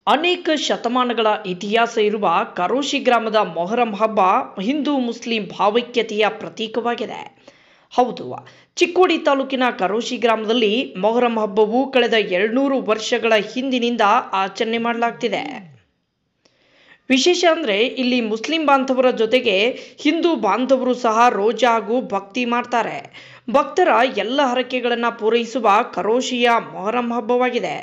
ಅನೇಕ ಶತಮಾನಗಳ ಇತಿಹಾಸ ಇರುವ ಕರೋಶಿ ಗ್ರಾಮದ ಮೊಹರಂ ಹಬ್ಬ ಹಿಂದೂ ಮುಸ್ಲಿಂ ಭಾವೈಕ್ಯತೆಯ ಪ್ರತೀಕವಾಗಿದೆ. ಹೌದು, ಚಿಕ್ಕೋಡಿ ತಾಲೂಕಿನ ಕರೋಶಿ ಗ್ರಾಮದಲ್ಲಿ ಮೊಹರಂ ಹಬ್ಬವು ಕಳೆದ 200 ವರ್ಷಗಳ ಹಿಂದಿನಿಂದ ಆಚರಣೆ ಮಾಡಲಾಗ್ತಿದೆ. ವಿಶೇಷ ಅಂದರೆ ಇಲ್ಲಿ ಮುಸ್ಲಿಂ ಬಾಂಧವರ ಜೊತೆಗೆ ಹಿಂದೂ ಬಾಂಧವರು ಸಹ ರೋಜಾ ಹಾಗೂ ಭಕ್ತಿ ಮಾಡ್ತಾರೆ. ಭಕ್ತರ ಎಲ್ಲ ಹರಕೆಗಳನ್ನು ಪೂರೈಸುವ ಕರೋಶಿಯ ಮೊಹರಂ ಹಬ್ಬವಾಗಿದೆ.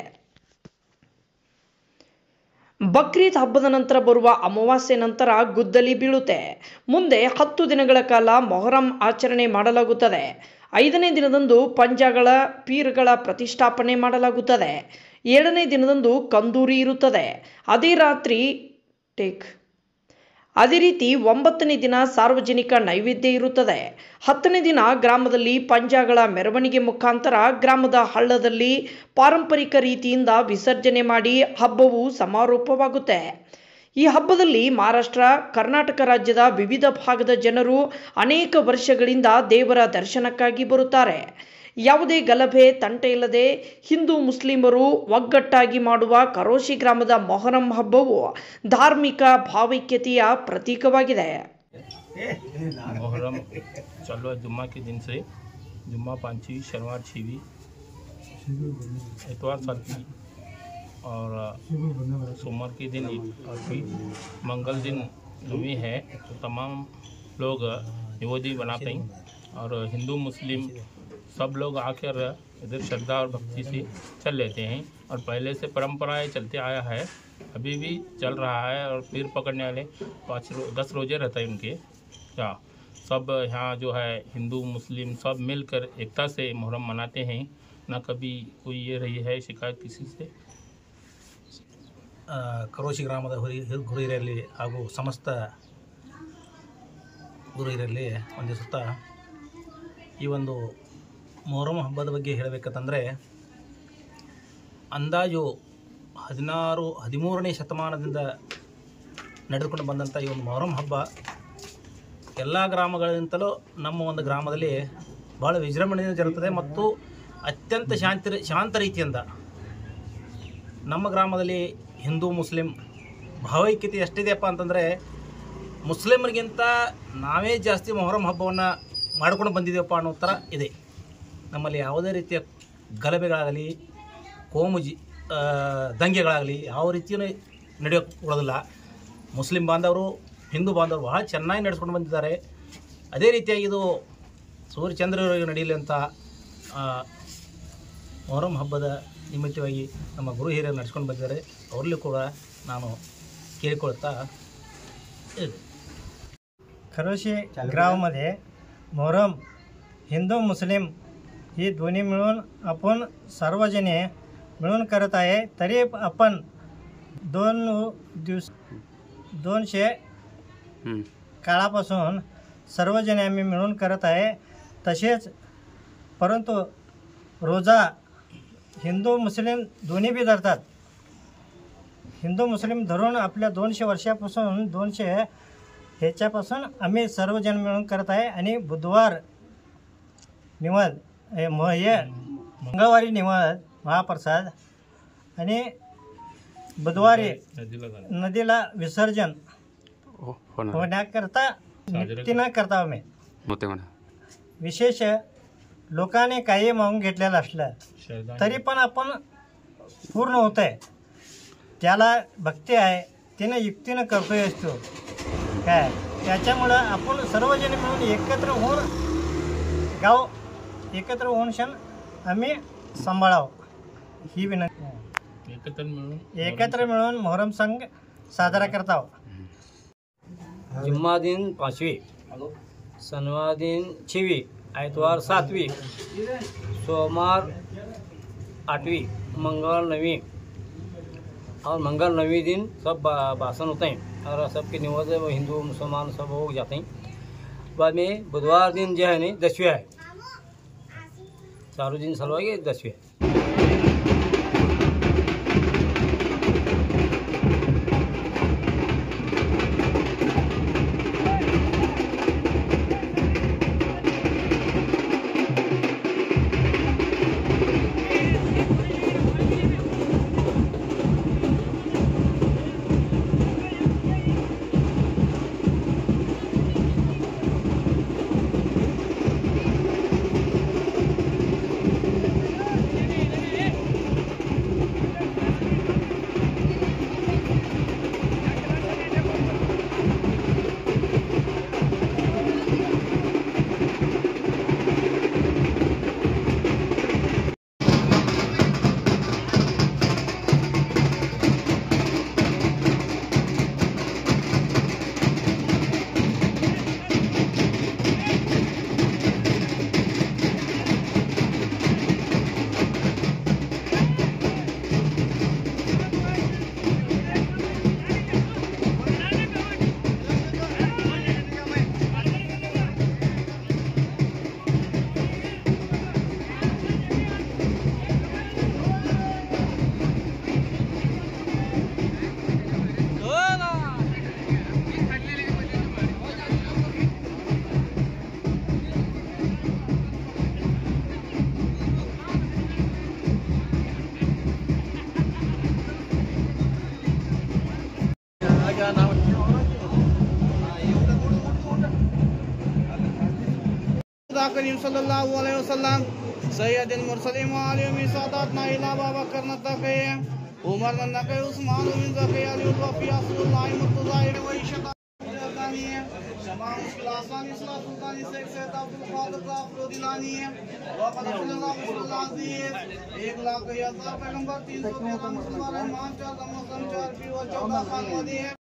ಬಕ್ರೀದ್ ಹಬ್ಬದ ನಂತರ ಬರುವ ಅಮಾವಾಸ್ಯೆ ನಂತರ ಗುದ್ದಲಿ ಬೀಳುತ್ತೆ. ಮುಂದೆ 10 ದಿನಗಳ ಕಾಲ ಮೊಹರಂ ಆಚರಣೆ ಮಾಡಲಾಗುತ್ತದೆ. 5ನೇ ದಿನದಂದು ಪಂಜಾಗಳ ಪೀರ್ಗಳ ಪ್ರತಿಷ್ಠಾಪನೆ ಮಾಡಲಾಗುತ್ತದೆ. 7ನೇ ದಿನದಂದು ಕಂದೂರಿ ಇರುತ್ತದೆ. ಅದೇ ರೀತಿ 9ನೇ ದಿನ ಸಾರ್ವಜನಿಕ ನೈವೇದ್ಯ ಇರುತ್ತದೆ. 10ನೇ ದಿನ ಗ್ರಾಮದಲ್ಲಿ ಪಂಜಾಗಳ ಮೆರವಣಿಗೆ ಮುಖಾಂತರ ಗ್ರಾಮದ ಹಳ್ಳದಲ್ಲಿ ಪಾರಂಪರಿಕ ರೀತಿಯಿಂದ ವಿಸರ್ಜನೆ ಮಾಡಿ ಹಬ್ಬವು ಸಮಾರೋಪವಾಗುತ್ತೆ. ಈ ಹಬ್ಬದಲ್ಲಿ ಮಹಾರಾಷ್ಟ್ರ, ಕರ್ನಾಟಕ ರಾಜ್ಯದ ವಿವಿಧ ಭಾಗದ ಜನರು ಅನೇಕ ವರ್ಷಗಳಿಂದ ದೇವರ ದರ್ಶನಕ್ಕಾಗಿ ಬರುತ್ತಾರೆ. ಯಾವುದೇ ಗಲಭೆ ತಂಟೆ ಇಲ್ಲದೆ ಹಿಂದೂ ಮುಸ್ಲಿಮರು ಒಗ್ಗಟ್ಟಾಗಿ ಮಾಡುವ ಕರೋಶಿ ಗ್ರಾಮದ ಮೊಹರಂ ಹಬ್ಬವು ಧಾರ್ಮಿಕ ಭಾವೈಕ್ಯತೆಯ ಪ್ರತೀಕವಾಗಿದೆ. मोहर्रम चलो जुम्मा के दिन से जुम्मा 5वीं, शनिवार 6वीं, इतवार 7वीं और सोमवार के दिन 8वीं, मंगल दिन 9वीं है. तो तमाम लोग निवेदी बनाते हैं और हिंदू मुस्लिम सब लोग आकर इधर श्रद्धा और भक्ति से चल लेते हैं. और पहले से परंपराएं चलते आया है, अभी भी चल रहा है. और पीर पकड़ने वाले 10 रोजे रहते हैं उनके. क्या सब यहाँ जो है हिंदू मुस्लिम सब मिलकर एकता से मुहर्रम मनाते हैं. ना कभी कोई ये रही है शिकायत किसी से. ಕರೋಶಿ ಗ್ರಾಮದ ಗುರುಹಿರಿಯರಲ್ಲಿ ಹಾಗೂ ಸಮಸ್ತ ಗುರುಹಿರಿಯರಲ್ಲಿ ಒಂದು ಸುತ್ತ ಈ ಒಂದು ಮೊಹರಂ ಹಬ್ಬದ ಬಗ್ಗೆ ಹೇಳಬೇಕಂತಂದರೆ ಅಂದಾಜು 13ನೇ ಶತಮಾನದಿಂದ ನಡೆದುಕೊಂಡು ಬಂದಂಥ ಈ ಒಂದು ಮೊಹರಂ ಹಬ್ಬ ಎಲ್ಲ ಗ್ರಾಮಗಳಿಗಿಂತಲೂ ನಮ್ಮ ಒಂದು ಗ್ರಾಮದಲ್ಲಿ ಭಾಳ ವಿಜೃಂಭಣೆಯಿಂದ ಜರುಗುತ್ತದೆ ಮತ್ತು ಅತ್ಯಂತ ಶಾಂತ ರೀತಿಯಿಂದ ನಮ್ಮ ಗ್ರಾಮದಲ್ಲಿ ಹಿಂದೂ ಮುಸ್ಲಿಂ ಭಾವೈಕ್ಯತೆ ಎಷ್ಟಿದೆಯಪ್ಪ ಅಂತಂದರೆ ಮುಸ್ಲಿಮರಿಗಿಂತ ನಾವೇ ಜಾಸ್ತಿ ಮೊಹರಂ ಹಬ್ಬವನ್ನು ಮಾಡಿಕೊಂಡು ಬಂದಿದ್ದೀವಪ್ಪ ಅನ್ನೋ ಥರ ಇದೆ. ನಮ್ಮಲ್ಲಿ ಯಾವುದೇ ರೀತಿಯ ಗಲಭೆಗಳಾಗಲಿ ದಂಗೆಗಳಾಗಲಿ ಯಾವ ರೀತಿಯೂ ನಡೆಯೋಕ್ಕೆ ಕೊಡೋದಿಲ್ಲ. ಮುಸ್ಲಿಂ ಬಾಂಧವರು ಹಿಂದೂ ಬಾಂಧವರು ಭಾಳ ಚೆನ್ನಾಗಿ ನಡೆಸ್ಕೊಂಡು ಬಂದಿದ್ದಾರೆ. ಅದೇ ರೀತಿಯಾಗಿ ಇದು ಸೂರ್ಯಚಂದ್ರರಿಗೆ ನಡೆಯಲಿ ಅಂತ ಮೊಹರಂ ಹಬ್ಬದ ನಿಮಿತ್ತವಾಗಿ ನಮ್ಮ ಗುರು ಹಿರಿಯರು ನಡೆಸ್ಕೊಂಡು ಬಂದಿದ್ದಾರೆ. ಅವರಲ್ಲೂ ಕೂಡ ನಾನು ಕೇಳಿಕೊಳ್ತಾ ಇದೆ. खरोशी गावामध्ये मोहरम हिंदू मुस्लिम ही दोन्ही मिळून आपण सर्वजणे मिळून करत आहे. तरी आपण 200 काळापासून सर्वजणे आम्ही मिळून करत आहे. तसेच परंतु रोजा हिंदू मुस्लिम दोन्ही बी धरतात. हिंदू मुस्लिम धरून आपल्या 200 वर्षापासून 200 ह्याच्यापासून आम्ही सर्वजण मिळून करत आहे. आणि बुधवार निवाद मंगळवारी निवाद महाप्रसाद आणि बुधवारी नदीला विसर्जन होण्याकरता नित्यानं करता आम्ही. विशेष लोकांनी काही मागून घेतलेलं असलं तरी पण आपण पूर्ण होत आहे. त्याला भक्ती आहे, तिनं युक्तीनं करतोय असतो काय. त्याच्यामुळं आपण सर्वजण मिळून एकत्र होऊन गाव एकत्र होऊन क्षण आम्ही सांभाळावं ही विनंती. एकत्र मिळून मोहरम संघ साजरा करत आहोत. जुम्मा दिन 5वीं, शनिवार दिन 6वीं, आइतवार 7वीं, सोमवार 8वीं, मंगल 9वीं और मंगल 9वीं दिन सब भाषण होते हैं और सबके निवेद्य हिंदू मुसलमान सब हो जाते हैं. बाद में बुधवार दिन जो है नहीं 10वीं है, चारों दिन सलवाएंगे 10वीं है. करीम सल्लल्लाहु अलैहि वसल्लम सैयदुल मुरसलीन व आलिमी सादात नाइला बाबा करना तके उमर नन्नके उस्मान बिन ज़की अली वफिया सल्लल्लाहु मुर्तज़ा व इशता दानी है तमाम मुश्किलासानी सुल्तानी शेख सैयद अब्दुल खालिक जाफर दिलानी है व सल्लल्लाहु अलैहि 1 लाख 1000 पैगंबर 300 मुसलमान ईमान 4 मुस्लिम 4 पी व 14 खान वादी है।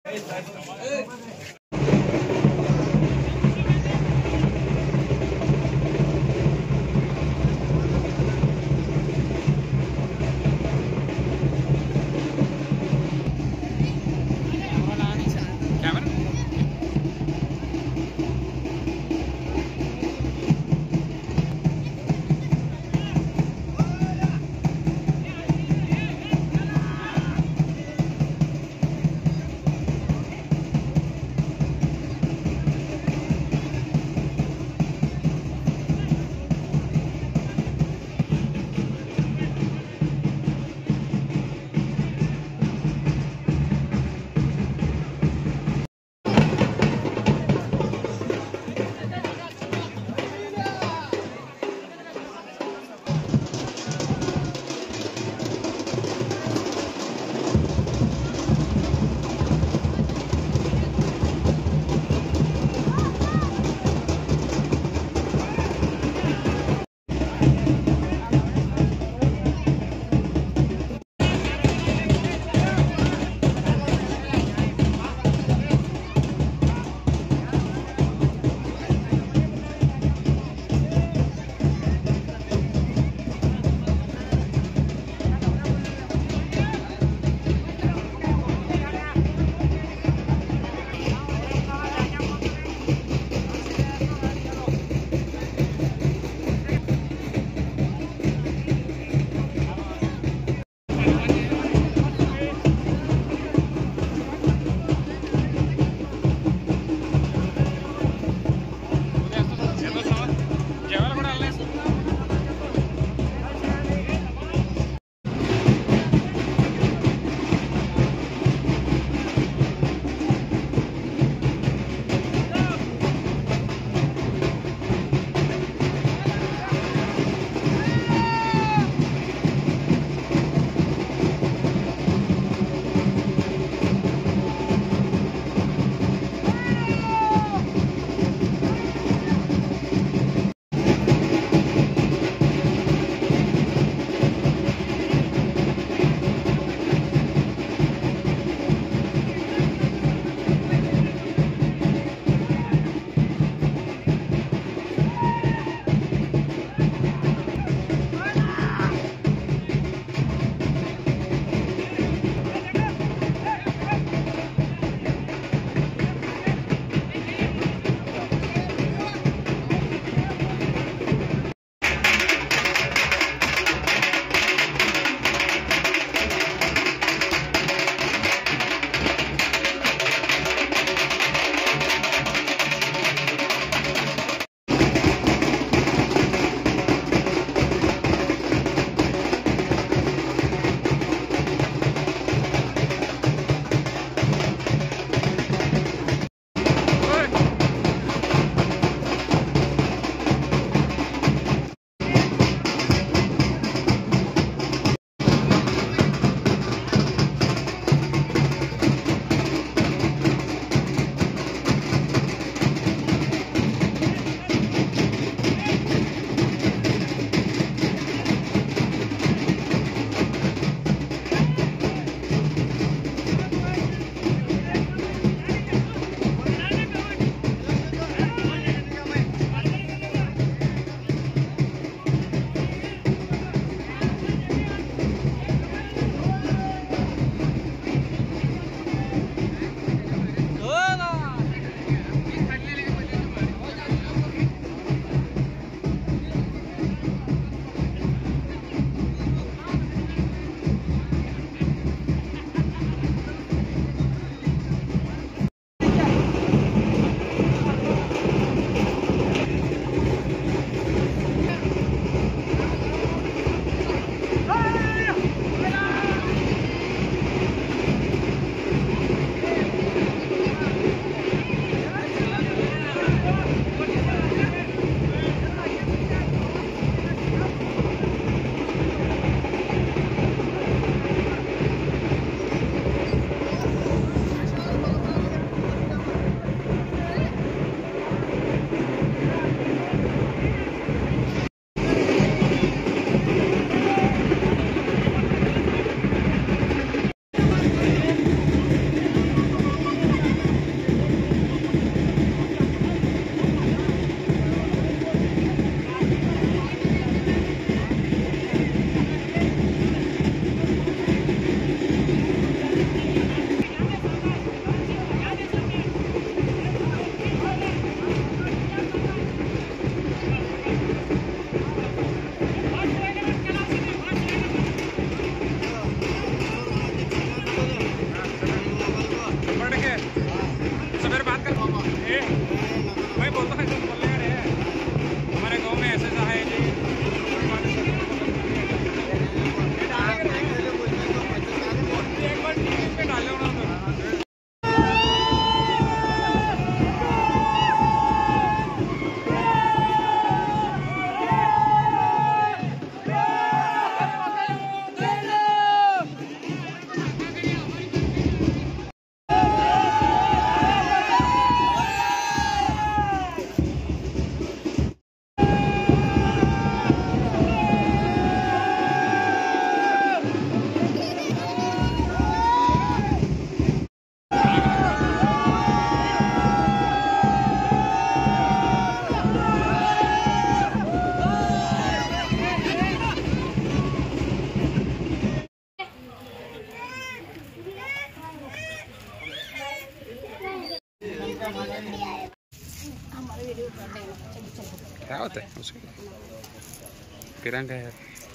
क्या होता है उसके तिरंगा है।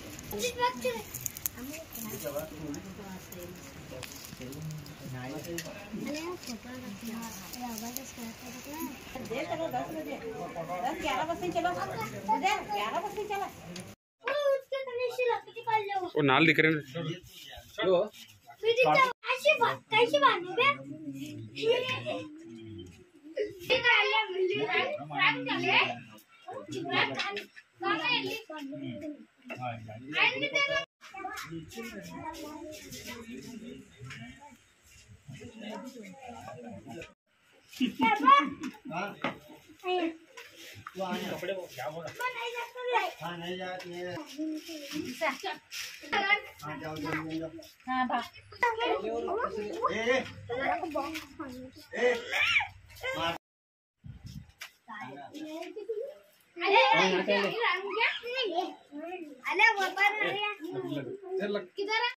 वो नाल दिख रहे हैं किधर